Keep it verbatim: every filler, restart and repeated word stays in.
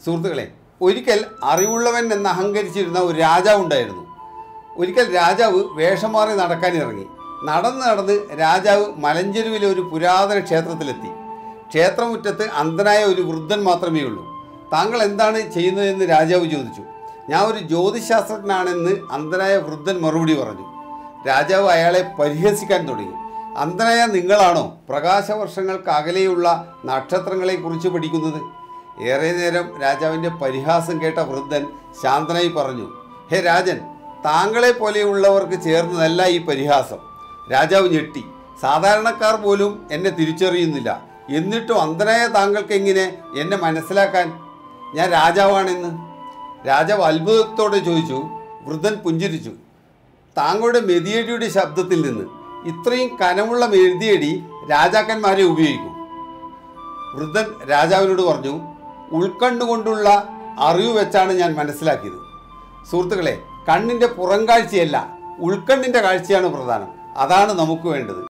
സുഹൃത്തുക്കളെ, ഒരിക്കൽ അറിവുള്ളവൻ എന്ന് അഹങ്കരിച്ചിരുന്ന ഒരു രാജാവ് ഉണ്ടായിരുന്നു. ഒരിക്കൽ രാജാവ് വേഷം മാറി നടക്കാനിറങ്ങി. നടന്ന് നടന്ന് രാജാവ് മലഞ്ചെരുവിലെ ഒരു പുരാതന ക്ഷേത്രത്തിലെത്തി. ക്ഷേത്രമുറ്റത്ത് അന്ധനായ ഒരു വൃദ്ധൻ മാത്രമേ ഉള്ളൂ. താങ്കൾ എന്താണ് ചെയ്യുന്നതെന്ന് രാജാവ് ചോദിച്ചു. ഞാൻ ഒരു ജ്യോതിശാസ്ത്രജ്ഞനാണെന്ന് അന്ധനായ വൃദ്ധൻ മറുപടി പറഞ്ഞു. രാജാവ് അയാളെ പരിഹസിക്കാൻ തുടങ്ങി. അന്ധനായ നിങ്ങളാണോ പ്രകാശവർഷങ്ങൾക്ക് അകലെയുള്ള നക്ഷത്രങ്ങളെക്കുറിച്ച് പഠിക്കുന്നത്? ഏറെ നേരം രാജാവിൻ്റെ പരിഹാസം കേട്ട വൃദ്ധൻ ശാന്തനായി പറഞ്ഞു, ഹേ രാജൻ, താങ്കളെ പോലെയുള്ളവർക്ക് ചേർന്നതല്ല ഈ പരിഹാസം. രാജാവ് ഞെട്ടി. സാധാരണക്കാർ പോലും എന്നെ തിരിച്ചറിയുന്നില്ല. എന്നിട്ടും അന്ധനായ താങ്കൾക്ക് എങ്ങനെ എന്നെ മനസ്സിലാക്കാൻ? ഞാൻ രാജാവാണെന്ന്. രാജാവ് അത്ഭുതത്തോടെ ചോദിച്ചു. വൃദ്ധൻ പുഞ്ചിരിച്ചു. താങ്കളുടെ മെതിയടിയുടെ ശബ്ദത്തിൽ നിന്ന് ഇത്രയും കനമുള്ള മെതിയടി രാജാക്കന്മാരെ ഉപയോഗിക്കും. വൃദ്ധൻ രാജാവിനോട് പറഞ്ഞു, ഉൾക്കണ്ണുകൊണ്ടുള്ള അറിവ് വെച്ചാണ് ഞാൻ മനസ്സിലാക്കിയത്. സുഹൃത്തുക്കളെ, കണ്ണിൻ്റെ പുറം കാഴ്ചയല്ല, ഉൾക്കണ്ണിൻ്റെ കാഴ്ചയാണ് പ്രധാനം. അതാണ് നമുക്ക് വേണ്ടത്.